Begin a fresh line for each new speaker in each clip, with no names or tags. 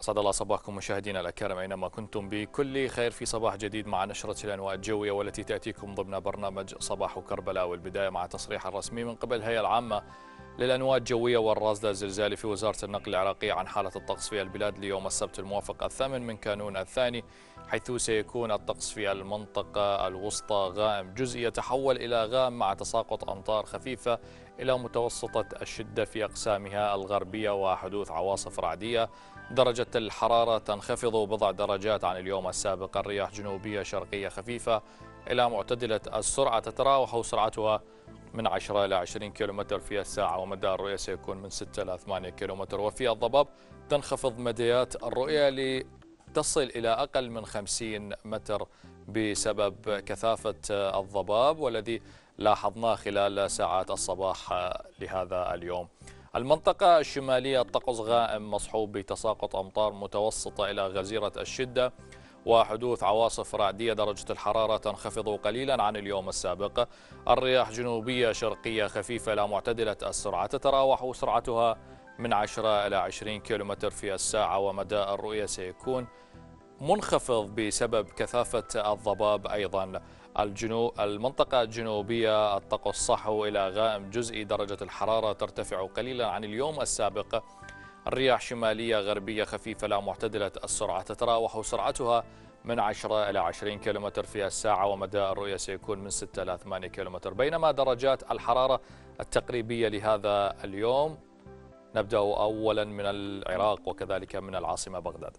أسعد الله صباحكم مشاهدينا الأكارم أينما كنتم بكل خير في صباح جديد مع نشرة الأنواع الجوية والتي تأتيكم ضمن برنامج صباح كربلاء، والبداية مع تصريح رسمي من قبل الهيئة العامة للأنواع الجوية والراصدة الزلزالي في وزارة النقل العراقية عن حالة الطقس في البلاد ليوم السبت الموافق 8 من كانون الثاني، حيث سيكون الطقس في المنطقة الوسطى غائم جزئي يتحول إلى غائم مع تساقط أمطار خفيفة إلى متوسطة الشدة في أقسامها الغربية وحدوث عواصف رعدية. درجة الحرارة تنخفض بضع درجات عن اليوم السابق. الرياح جنوبية شرقية خفيفة إلى معتدلة السرعة تتراوح سرعتها من 10 إلى 20 كيلومتر في الساعة، ومدى الرؤية سيكون من 6 إلى 8 كيلومتر. وفي الضباب تنخفض مديات الرؤية لتصل إلى أقل من 50 متر بسبب كثافة الضباب والذي لاحظناه خلال ساعات الصباح لهذا اليوم. المنطقة الشمالية الطقس غائم مصحوب بتساقط أمطار متوسطة إلى غزيرة الشدة وحدوث عواصف رعدية. درجة الحرارة تنخفض قليلا عن اليوم السابق. الرياح جنوبية شرقية خفيفة إلى معتدلة السرعة تتراوح سرعتها من 10 إلى 20 كيلومتر في الساعة، ومدى الرؤية سيكون منخفض بسبب كثافة الضباب. أيضا المنطقة الجنوبية الطقس صحو إلى غائم جزئي. درجة الحرارة ترتفع قليلا عن اليوم السابق. الرياح شمالية غربية خفيفة لا معتدلة السرعة تتراوح سرعتها من 10 إلى 20 كيلومتر في الساعة، ومدى الرؤية سيكون من 6 إلى 8 كيلومتر. بينما درجات الحرارة التقريبية لهذا اليوم نبدأ أولا من العراق وكذلك من العاصمة بغداد.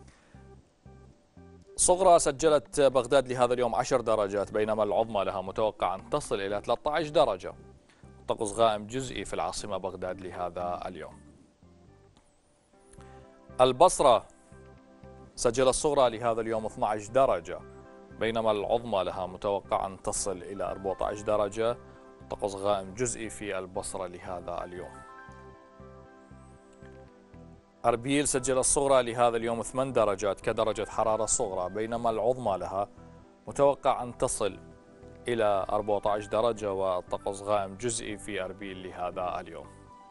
صغرى سجلت بغداد لهذا اليوم 10 درجات، بينما العظمى لها متوقع أن تصل إلى 13 درجة. طقس غائم جزئي في العاصمة بغداد لهذا اليوم. البصرة سجل الصغرى لهذا اليوم 12 درجة، بينما العظمى لها متوقع أن تصل إلى 14 درجة. طقس غائم جزئي في البصرة لهذا اليوم. أربيل سجل الصغرى لهذا اليوم 8 درجات كدرجة حرارة صغرى، بينما العظمى لها متوقع أن تصل إلى 14 درجة، والطقس غائم جزئي في أربيل لهذا اليوم.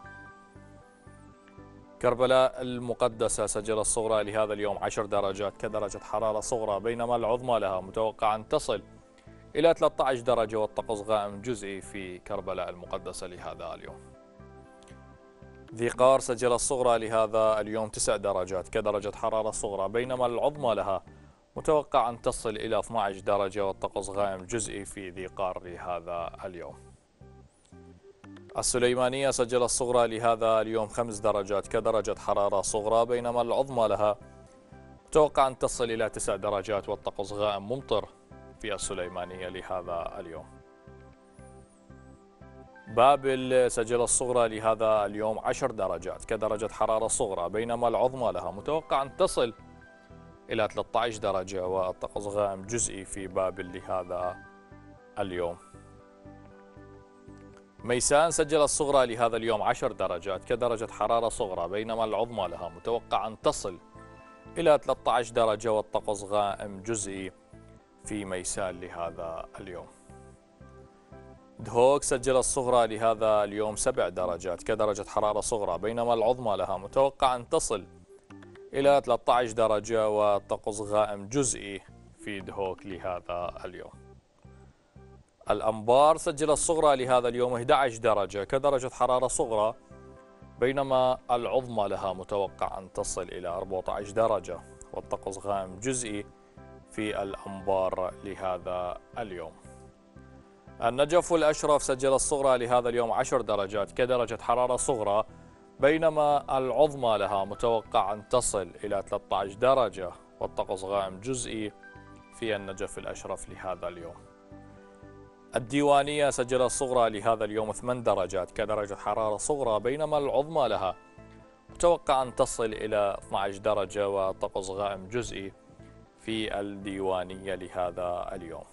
كربلاء المقدسة سجل الصغرى لهذا اليوم 10 درجات كدرجة حرارة صغرى، بينما العظمى لها متوقع أن تصل إلى 13 درجة، والطقس غائم جزئي في كربلاء المقدسة لهذا اليوم. ذي قار سجل الصغرى لهذا اليوم 9 درجات كدرجة حرارة صغرى، بينما العظمى لها متوقع أن تصل إلى 12 درجة، والطقس غائم جزئي في ذي قار لهذا اليوم. السليمانية سجل الصغرى لهذا اليوم 5 درجات كدرجة حرارة صغرى، بينما العظمى لها متوقع أن تصل إلى 9 درجات، والطقس غائم ممطر في السليمانية لهذا اليوم. بابل سجل الصغرى لهذا اليوم 10 درجات كدرجة حرارة صغرى، بينما العظمى لها متوقع أن تصل إلى 13 درجة، والطقس غائم جزئي في بابل لهذا اليوم. ميسان سجل الصغرى لهذا اليوم 10 درجات كدرجة حرارة صغرى، بينما العظمى لها متوقع أن تصل إلى 13 درجة، والطقس غائم جزئي في ميسان لهذا اليوم. دهوك سجل الصغرى لهذا اليوم 7 درجات كدرجة حرارة صغرى، بينما العظمى لها متوقع أن تصل إلى 13 درجة، والطقس غائم جزئي في دهوك لهذا اليوم. الأنبار سجل الصغرى لهذا اليوم 11 درجة كدرجة حرارة صغرى، بينما العظمى لها متوقع أن تصل إلى 14 درجة، والطقس غائم جزئي في الأنبار لهذا اليوم. النجف والأشرف سجل الصغرى لهذا اليوم 10 درجات كدرجة حرارة صغرى، بينما العظمى لها متوقع أن تصل إلى 13 درجة، والطقس غائم جزئي في النجف الأشرف لهذا اليوم. الديوانية سجل الصغرى لهذا اليوم 8 درجات كدرجة حرارة صغرى، بينما العظمى لها متوقع أن تصل إلى 12 درجة، والطقس غائم جزئي في الديوانية لهذا اليوم.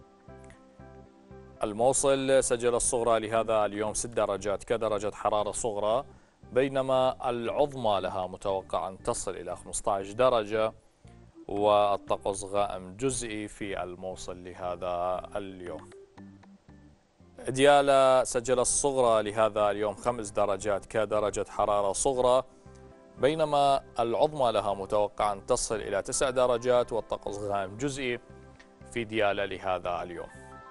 الموصل سجل الصغرى لهذا اليوم 6 درجات كدرجة حرارة صغرى، بينما العظمى لها متوقع أن تصل إلى 15 درجة، والطقس غائم جزئي في الموصل لهذا اليوم. ديالى سجل الصغرى لهذا اليوم 5 درجات كدرجة حرارة صغرى، بينما العظمى لها متوقع أن تصل إلى 9 درجات والطقس غائم جزئي في ديالى لهذا اليوم.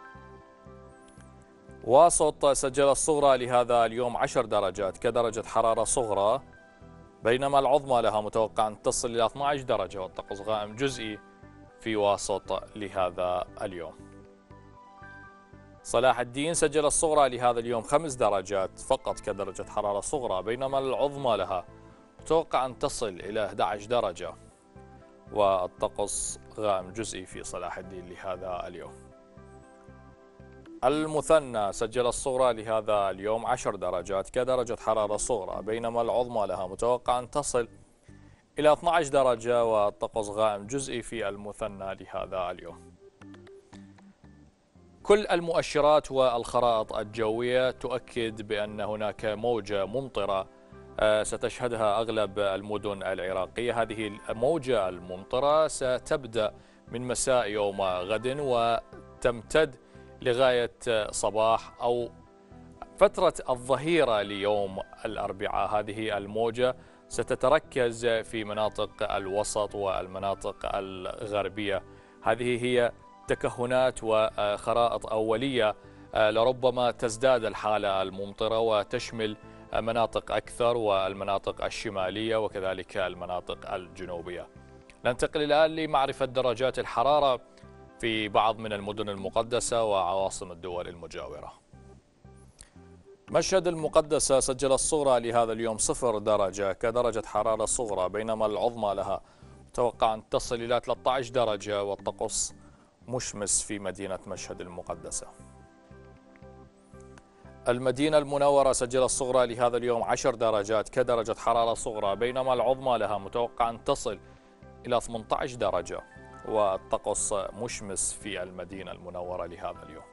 واسط سجل الصغرى لهذا اليوم 10 درجات كدرجة حرارة صغرى، بينما العظمى لها متوقع أن تصل إلى 12 درجة والطقس غائم جزئي في واسط لهذا اليوم. صلاح الدين سجل الصغرى لهذا اليوم 5 درجات فقط كدرجة حرارة صغرى، بينما العظمى لها متوقع أن تصل إلى 11 درجة والطقس غائم جزئي في صلاح الدين لهذا اليوم. المثنى سجل الصغرى لهذا اليوم 10 درجات كدرجة حرارة صغرى، بينما العظمى لها متوقع أن تصل إلى 12 درجة والطقس غائم جزئي في المثنى لهذا اليوم. كل المؤشرات والخرائط الجوية تؤكد بأن هناك موجة ممطرة ستشهدها أغلب المدن العراقية. هذه الموجة الممطرة ستبدأ من مساء يوم غد وتمتد لغاية صباح أو فترة الظهيرة ليوم الأربعاء. هذه الموجة ستتركز في مناطق الوسط والمناطق الغربية. هذه هي تكهنات وخرائط أولية، لربما تزداد الحالة الممطرة وتشمل مناطق أكثر والمناطق الشمالية وكذلك المناطق الجنوبية. ننتقل الآن لمعرفة درجات الحرارة في بعض من المدن المقدسة وعواصم الدول المجاورة. مشهد المقدسة سجل الصغرى لهذا اليوم 0 درجة كدرجة حرارة صغرى، بينما العظمى لها متوقع أن تصل إلى 13 درجة والطقس مشمس في مدينة مشهد المقدسة. المدينة المنورة سجل الصغرى لهذا اليوم 10 درجات كدرجة حرارة صغرى، بينما العظمى لها متوقع أن تصل إلى 18 درجة والطقس مشمس في المدينة المنورة لهذا اليوم.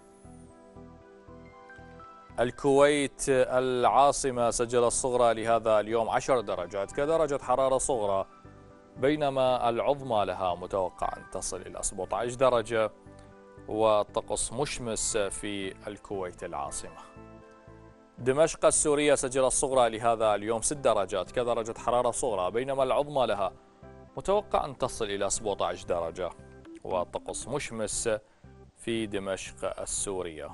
الكويت العاصمة سجل الصغرى لهذا اليوم 10 درجات كدرجة حرارة صغرى، بينما العظمى لها متوقع أن تصل إلى 17 درجة والطقس مشمس في الكويت العاصمة. دمشق السورية سجل الصغرى لهذا اليوم 6 درجات كدرجة حرارة صغرى، بينما العظمى لها متوقع أن تصل إلى 17 درجة والطقس مشمس في دمشق السورية.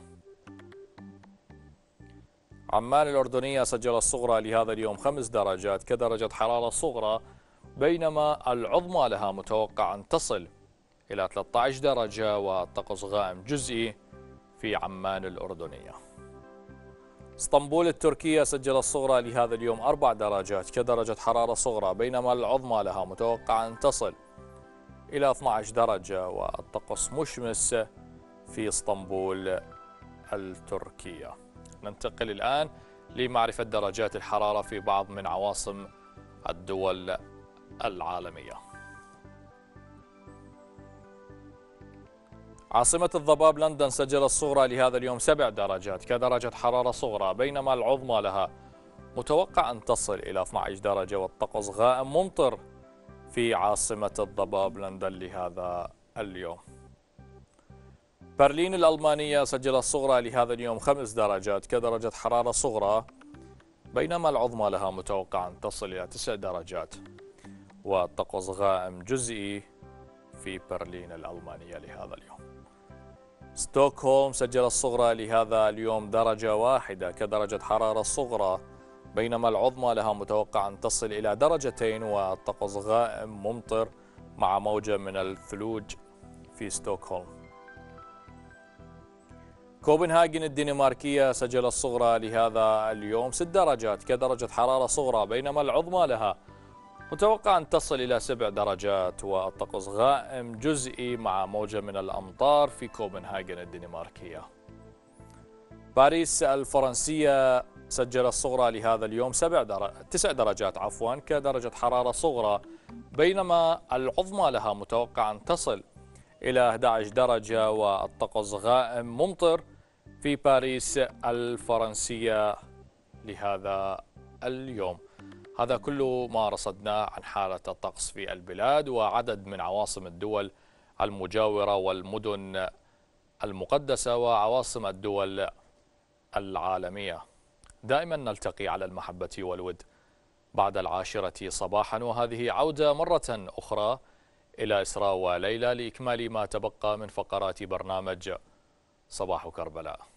عمان الأردنية سجل الصغرى لهذا اليوم 5 درجات كدرجة حرارة صغرى، بينما العظمى لها متوقع أن تصل إلى 13 درجة والطقس غائم جزئي في عمان الأردنية. اسطنبول التركية سجل الصغرى لهذا اليوم 4 درجات كدرجة حرارة صغرى، بينما العظمى لها متوقع أن تصل إلى 12 درجة والطقس مشمس في اسطنبول التركية. ننتقل الآن لمعرفة درجات الحرارة في بعض من عواصم الدول العالمية. عاصمة الضباب لندن سجل الصغرى لهذا اليوم 7 درجات كدرجة حرارة صغرى، بينما العظمى لها متوقع أن تصل إلى 12 درجة والطقس غائم ممطر في عاصمة الضباب لندن لهذا اليوم. برلين الألمانية سجل الصغرى لهذا اليوم 5 درجات كدرجة حرارة صغرى، بينما العظمى لها متوقع أن تصل إلى 9 درجات والطقس غائم جزئي في برلين الألمانية لهذا اليوم. ستوكهولم سجل الصغرى لهذا اليوم 1 درجة كدرجة حرارة صغرى، بينما العظمى لها متوقع أن تصل إلى 2 درجات والطقس غائم ممطر مع موجة من الثلوج في ستوكهولم. كوبنهاجن الدنماركية سجل الصغرى لهذا اليوم 6 درجات كدرجة حرارة صغرى، بينما العظمى لها متوقع أن تصل إلى 7 درجات والطقس غائم جزئي مع موجة من الأمطار في كوبنهاجن الدنماركية. باريس الفرنسية سجل الصغرى لهذا اليوم 9 درجات كدرجة حرارة صغرى، بينما العظمى لها متوقع أن تصل إلى 11 درجة والطقس غائم ممطر في باريس الفرنسية لهذا اليوم. هذا كله ما رصدناه عن حالة الطقس في البلاد وعدد من عواصم الدول المجاورة والمدن المقدسة وعواصم الدول العالمية. دائما نلتقي على المحبة والود. بعد 10 صباحا، وهذه عودة مرة أخرى إلى إسراء وليلى لإكمال ما تبقى من فقرات برنامج صباح كربلاء.